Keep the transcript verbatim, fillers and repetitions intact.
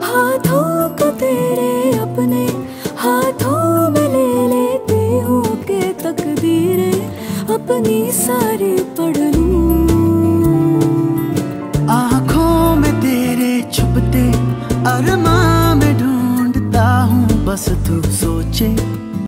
हाथों को तेरे अपने हाथों में ले लेती हूँ कि तकदीरें अपनी सारी पढ़ लूं। आँखों में तेरे छुपते अरमां में ढूंढता हूँ, बस तू सोचे